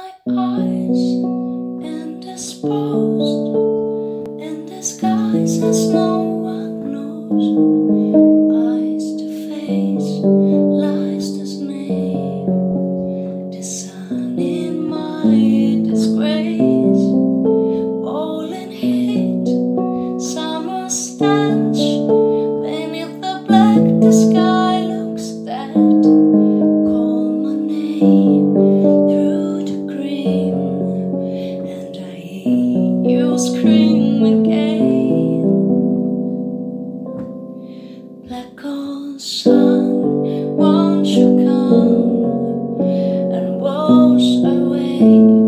my eyes indisposed in disguises no one knows. Eyes to face lies dismay, the sun in my disgrace, all in heat, summer stench. Beneath the black, the sky looks dead. Call my name through the green, and I hear you scream again. Black hole sun, won't you come and wash away